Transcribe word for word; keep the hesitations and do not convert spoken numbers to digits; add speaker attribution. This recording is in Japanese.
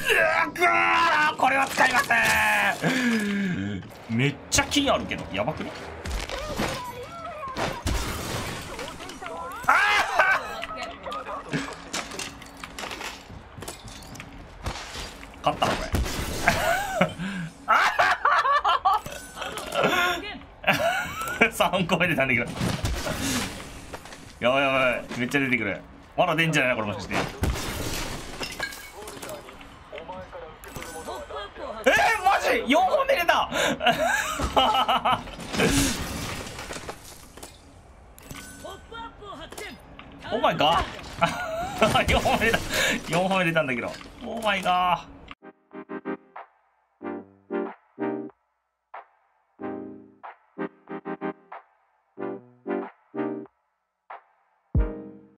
Speaker 1: うぐー、これは使いません。めっちゃ金あるけどやばくね。あ勝ったのこれ。さんこめ出たんだけど。やばいやばい、めっちゃ出てくる。まだ出んじゃないなこれ、もしかして。えー、マジよんほんで出た。オーマイガー。よんほんめ出た、よんほんめ出たんだけど、オーマイガー。